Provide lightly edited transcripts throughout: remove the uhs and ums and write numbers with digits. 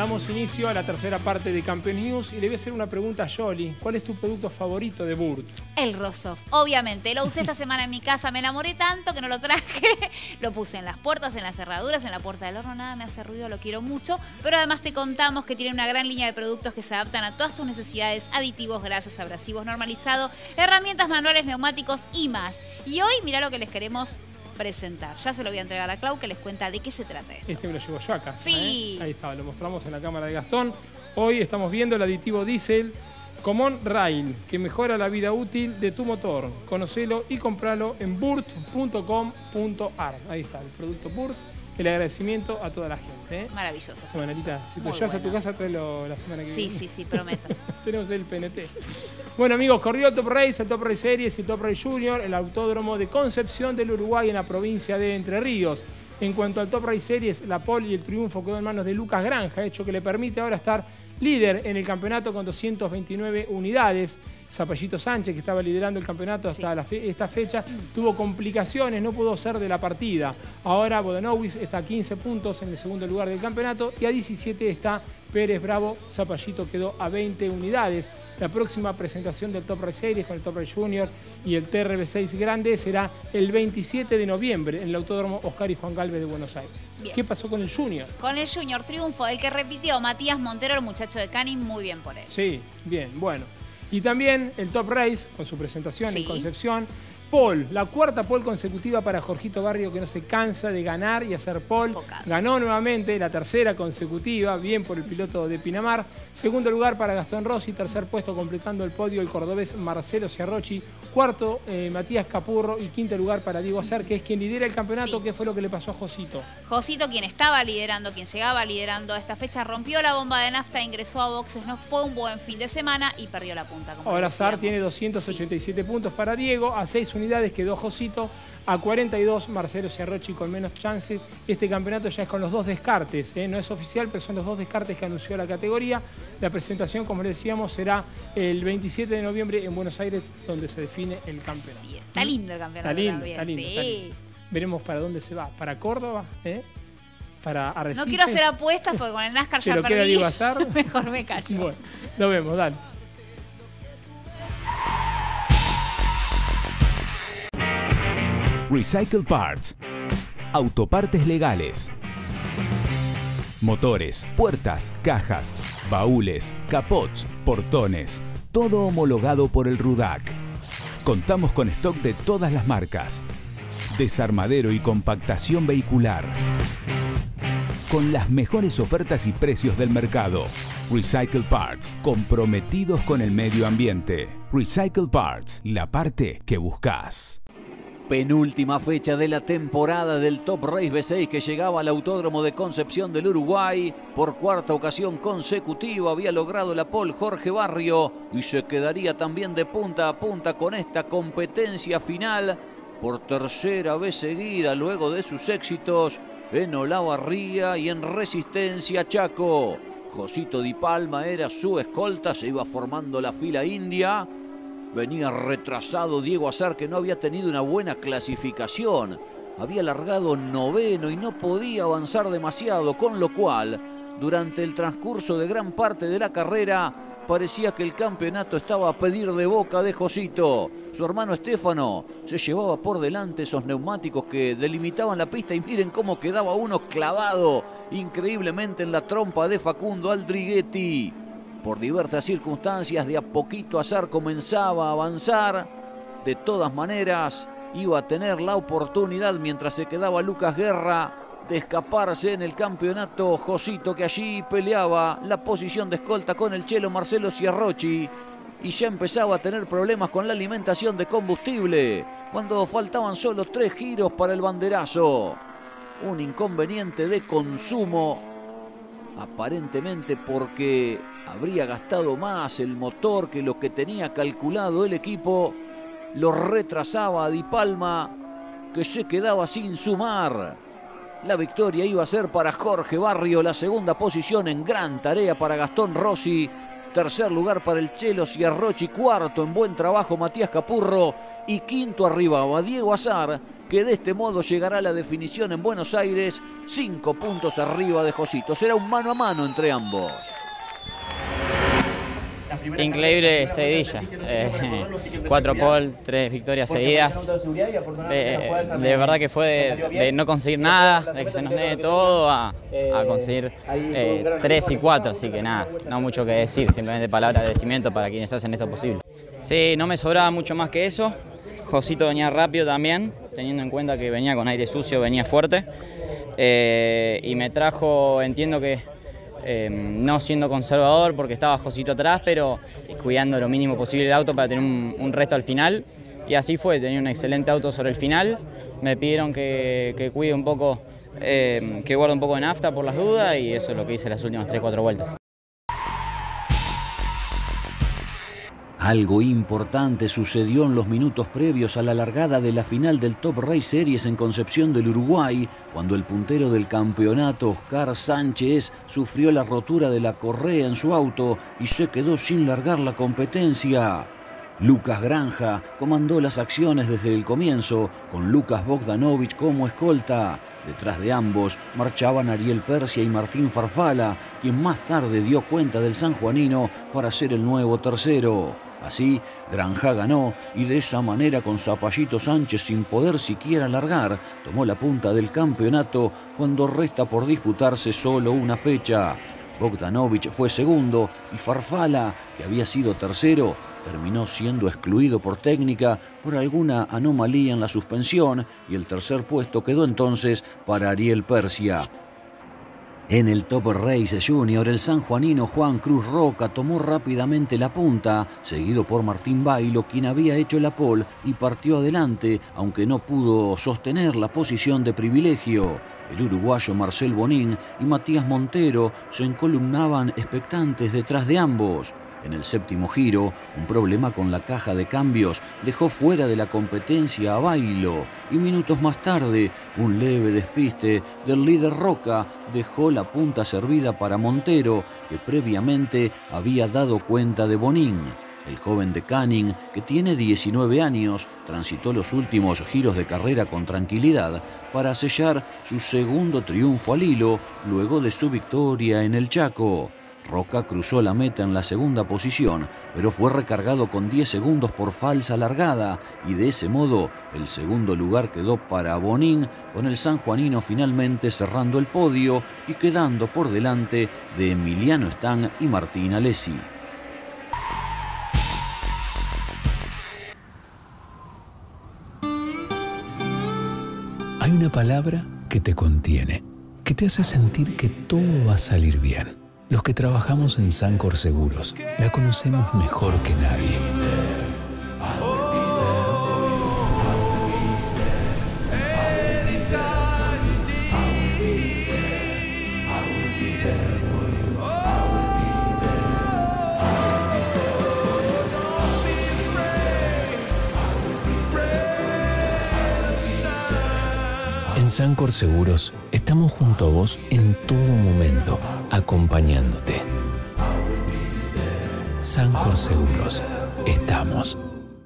Damos inicio a la tercera parte de Campeón News y le voy a hacer una pregunta a Yoli. ¿Cuál es tu producto favorito de Burt? El Rosoff, obviamente. Lo usé esta semana en mi casa, me enamoré tanto que no lo traje. Lo puse en las puertas, en las cerraduras, en la puerta del horno, nada me hace ruido, lo quiero mucho. Pero además te contamos que tiene una gran línea de productos que se adaptan a todas tus necesidades, aditivos, grasos, abrasivos, normalizado, herramientas manuales, neumáticos y más. Y hoy, mirá lo que les queremos presentar. Ya se lo voy a entregar a Clau que les cuenta de qué se trata esto. Este me lo llevo yo acá. Sí. Ahí está, lo mostramos en la cámara de Gastón. Hoy estamos viendo el aditivo diésel Common Rail, que mejora la vida útil de tu motor. Conocelo y compralo en burt.com.ar. Ahí está, el producto Burt. El agradecimiento a toda la gente. Maravilloso. Bueno, Anita, si te Muy llevas a tu buenas. casa, tráelo la semana que viene. Sí, prometo. Tenemos el PNT. Bueno, amigos, corrió el Top Race, el Top Race Series y el Top Race Junior, el Autódromo de Concepción del Uruguay en la provincia de Entre Ríos. En cuanto al Top Race Series, la pole y el triunfo quedó en manos de Lucas Granja, hecho que le permite ahora estar líder en el campeonato con 229 unidades. Zapallito Sánchez, que estaba liderando el campeonato hasta esta fecha, tuvo complicaciones, no pudo ser de la partida. Ahora Bodanowicz está a 15 puntos en el segundo lugar del campeonato y a 17 está Pérez Bravo. Zapallito quedó a 20 unidades. La próxima presentación del Top Race Series con el Top Race Junior y el TRB6 Grande será el 27 de noviembre en el Autódromo Oscar y Juan Galvez de Buenos Aires. Bien. ¿Qué pasó con el Junior? Con el Junior triunfo, el que repitió Matías Montero, el muchacho de Canning, muy bien por él. Sí, bien, bueno. Y también el Top Race, con su presentación en Concepción. Pole, la cuarta pole consecutiva para Jorgito Barrio, que no se cansa de ganar y hacer pole. Ganó nuevamente la tercera consecutiva, bien por el piloto de Pinamar. Segundo lugar para Gastón Rossi, tercer puesto completando el podio el cordobés Marcelo Ciarrochi. Cuarto, Matías Capurro y quinto lugar para Diego Acer, que es quien lidera el campeonato. ¿Qué fue lo que le pasó a Josito? Josito, quien estaba liderando, quien llegaba liderando a esta fecha, rompió la bomba de nafta, ingresó a boxes, no fue un buen fin de semana y perdió la punta. Ahora Acer tiene 287 puntos para Diego, a 6 unidades quedó Josito, a 42 Marcelo Ciarrochi con menos chances. Este campeonato ya es con los dos descartes, no es oficial, pero son los dos descartes que anunció la categoría. La presentación, como les decíamos, será el 27 de noviembre en Buenos Aires, donde se define el campeonato. Sí, está lindo el campeonato. Está lindo. Veremos para dónde se va. ¿Para Córdoba? ¿Para Arrecifes? No quiero hacer apuestas porque con el NASCAR ya perdí. ¿Se lo queda Diego Acer? Mejor me callo. Bueno, nos vemos, dale. Recycle Parts. Autopartes legales. Motores, puertas, cajas, baúles, capots, portones. Todo homologado por el RUDAC. Contamos con stock de todas las marcas. Desarmadero y compactación vehicular. Con las mejores ofertas y precios del mercado. Recycle Parts. Comprometidos con el medio ambiente. Recycle Parts. La parte que buscas. Penúltima fecha de la temporada del Top Race V6 que llegaba al Autódromo de Concepción del Uruguay. Por cuarta ocasión consecutiva había logrado la pole Jorge Barrio y se quedaría también de punta a punta con esta competencia final por tercera vez seguida luego de sus éxitos en Olavarría y en Resistencia Chaco. Josito Di Palma era su escolta, se iba formando la fila india. Venía retrasado Diego Acer, que no había tenido una buena clasificación. Había largado noveno y no podía avanzar demasiado, con lo cual, durante el transcurso de gran parte de la carrera, parecía que el campeonato estaba a pedir de boca de Josito. Su hermano Estefano se llevaba por delante esos neumáticos que delimitaban la pista y miren cómo quedaba uno clavado increíblemente en la trompa de Facundo Aldriguetti. Por diversas circunstancias, de a poquito Acer comenzaba a avanzar. De todas maneras, iba a tener la oportunidad, mientras se quedaba Lucas Guerra, de escaparse en el campeonato. Josito, que allí peleaba la posición de escolta con el chelo Marcelo Ciarrochi, y ya empezaba a tener problemas con la alimentación de combustible, cuando faltaban solo 3 giros para el banderazo. Un inconveniente de consumo, aparentemente porque habría gastado más el motor que lo que tenía calculado el equipo. Lo retrasaba a Di Palma, que se quedaba sin sumar. La victoria iba a ser para Jorge Barrio, la segunda posición en gran tarea para Gastón Rossi, tercer lugar para el chelo Ciarrochi, cuarto en buen trabajo Matías Capurro y quinto arribaba Diego Acer, que de este modo llegará a la definición en Buenos Aires, 5 puntos arriba de Josito. Será un mano a mano entre ambos. Increíble seguidilla, 4 pole, 3 victorias seguidas. De verdad que fue de no conseguir nada, de que se nos negue todo, a conseguir 3 y 4, así que nada, no mucho que decir, simplemente palabras de agradecimiento para quienes hacen esto posible. Sí, no me sobraba mucho más que eso. Josito venía rápido también, teniendo en cuenta que venía con aire sucio, venía fuerte. Y me trajo, entiendo que no siendo conservador porque estaba Josito atrás, pero cuidando lo mínimo posible el auto para tener un resto al final. Y así fue, tenía un excelente auto sobre el final. Me pidieron que cuide un poco, que guarde un poco de nafta por las dudas, y eso es lo que hice las últimas 3-4 vueltas. Algo importante sucedió en los minutos previos a la largada de la final del Top Race Series en Concepción del Uruguay, cuando el puntero del campeonato, Oscar Sánchez, sufrió la rotura de la correa en su auto y se quedó sin largar la competencia. Lucas Granja comandó las acciones desde el comienzo, con Lucas Bogdanovich como escolta. Detrás de ambos marchaban Ariel Persia y Martín Farfala, quien más tarde dio cuenta del sanjuanino para ser el nuevo tercero. Así, Granja ganó y de esa manera, con Zapallito Sánchez sin poder siquiera largar, tomó la punta del campeonato cuando resta por disputarse solo una fecha. Bogdanovich fue segundo y Farfala, que había sido tercero, terminó siendo excluido por técnica por alguna anomalía en la suspensión, y el tercer puesto quedó entonces para Ariel Persia. En el Top Race Junior, el sanjuanino Juan Cruz Roca tomó rápidamente la punta, seguido por Martín Bailo, quien había hecho la pole y partió adelante, aunque no pudo sostener la posición de privilegio. El uruguayo Marcel Bonin y Matías Montero se encolumnaban expectantes detrás de ambos. En el séptimo giro, un problema con la caja de cambios dejó fuera de la competencia a Bailo, y minutos más tarde, un leve despiste del líder Roca dejó la punta servida para Montero, que previamente había dado cuenta de Bonin. El joven de Canning, que tiene 19 años, transitó los últimos giros de carrera con tranquilidad para sellar su segundo triunfo al hilo luego de su victoria en el Chaco. Roca cruzó la meta en la segunda posición, pero fue recargado con 10 segundos por falsa largada, y de ese modo el segundo lugar quedó para Bonin, con el sanjuanino finalmente cerrando el podio y quedando por delante de Emiliano Stang y Martín Alessi. Hay una palabra que te contiene, que te hace sentir que todo va a salir bien. Los que trabajamos en Sancor Seguros la conocemos mejor que nadie. En Sancor Seguros estamos junto a vos en todo momento, acompañándote. Sancor Seguros, estamos.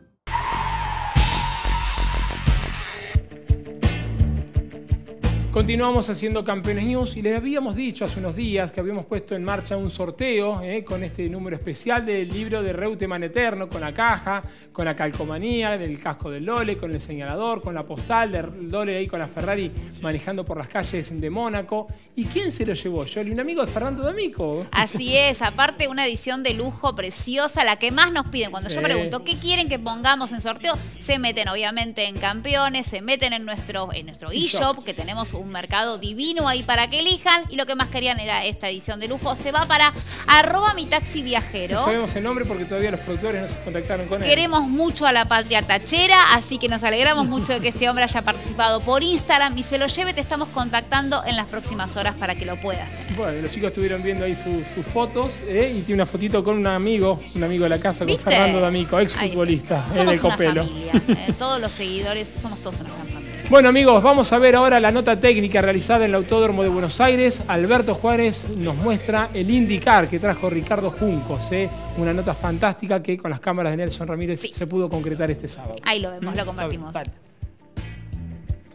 Continuamos haciendo Campeones News y les habíamos dicho hace unos días que habíamos puesto en marcha un sorteo con este número especial del libro de Reutemann Eterno, con la caja, con la calcomanía, del casco del Lole, con el señalador, con la postal del Lole ahí con la Ferrari manejando por las calles de Mónaco. ¿Y quién se lo llevó? Yoli, un amigo de Fernando D'Amico. Así es, aparte una edición de lujo preciosa, la que más nos piden. Cuando yo pregunto qué quieren que pongamos en sorteo, se meten obviamente en Campeones, se meten en nuestro eShop, que tenemos un mercado divino ahí para que elijan, y lo que más querían era esta edición de lujo. Se va para @mitaxiviajero. No sabemos el nombre porque todavía los productores no se contactaron con él. Queremos mucho a la patria tachera, así que nos alegramos mucho de que este hombre haya participado por Instagram y se lo lleve. Te estamos contactando en las próximas horas para que lo puedas tener. Bueno, los chicos estuvieron viendo ahí sus fotos y tiene una fotito con un amigo de la casa, ¿viste? Con Fernando D'Amico, exfutbolista de Copelo. Familia, todos los seguidores somos todos una gran familia. Bueno amigos, vamos a ver ahora la nota técnica realizada en el Autódromo de Buenos Aires. Alberto Juárez nos muestra el IndyCar que trajo Ricardo Juncos. Una nota fantástica que con las cámaras de Nelson Ramírez se pudo concretar este sábado. Ahí lo vemos, lo compartimos. Vale.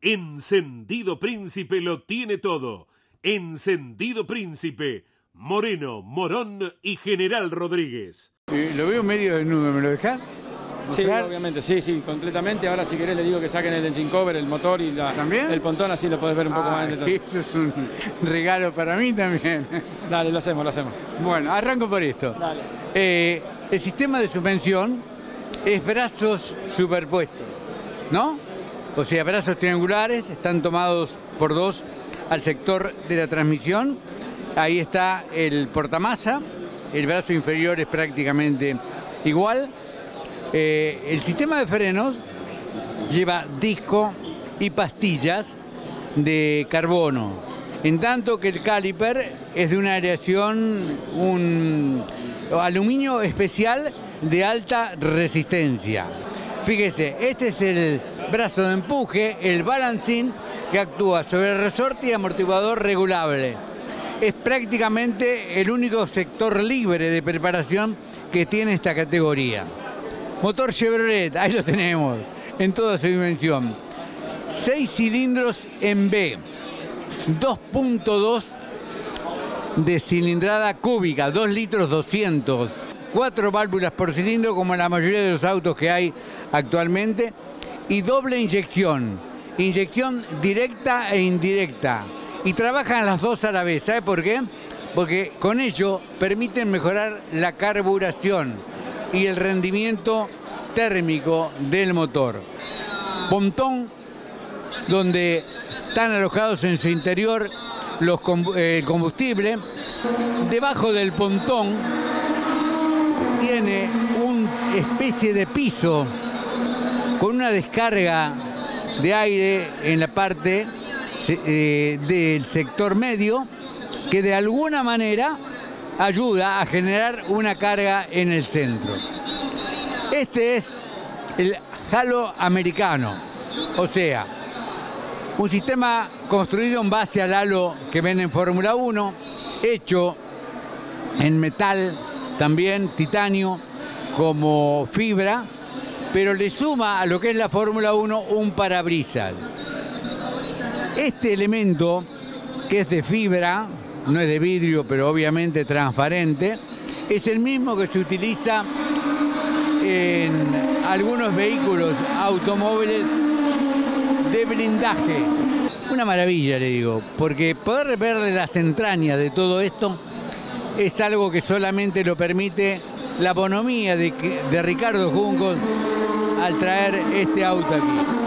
Encendido Príncipe lo tiene todo. Encendido Príncipe, Moreno, Morón y General Rodríguez. Lo veo medio desnudo, ¿me lo dejás? Sí, obviamente, sí, completamente. Ahora si querés le digo que saquen el engine cover, el motor y el pontón, así lo podés ver un poco más en detalle. Esto es un regalo para mí también. Dale, lo hacemos. Bueno, arranco por esto. Dale. El sistema de suspensión es brazos superpuestos, ¿no? O sea, brazos triangulares, están tomados por dos al sector de la transmisión. Ahí está el portamasa, el brazo inferior es prácticamente igual. El sistema de frenos lleva disco y pastillas de carbono, en tanto que el caliper es de una aleación, un aluminio especial de alta resistencia. Fíjese, este es el brazo de empuje, el balancín, que actúa sobre el resorte y amortiguador regulable. Es prácticamente el único sector libre de preparación que tiene esta categoría. Motor Chevrolet, ahí lo tenemos, en toda su dimensión. 6 cilindros en B, 2.2 de cilindrada cúbica, 2 litros 200. 4 válvulas por cilindro, como en la mayoría de los autos que hay actualmente. Y doble inyección directa e indirecta. Y trabajan las dos a la vez, ¿sabe por qué? Porque con ello permiten mejorar la carburación y el rendimiento térmico del motor. Pontón, donde están alojados en su interior el combustible. Debajo del pontón tiene una especie de piso con una descarga de aire en la parte del sector medio, que de alguna manera ayuda a generar una carga en el centro. Este es el halo americano, o sea, un sistema construido en base al halo que ven en Fórmula 1, hecho en metal, también titanio, como fibra, pero le suma a lo que es la Fórmula 1 un parabrisas. Este elemento, que es de fibra, no es de vidrio, pero obviamente transparente, es el mismo que se utiliza en algunos vehículos automóviles de blindaje. Una maravilla, le digo, porque poder verle las entrañas de todo esto es algo que solamente lo permite la bonomía de Ricardo Juncos al traer este auto aquí.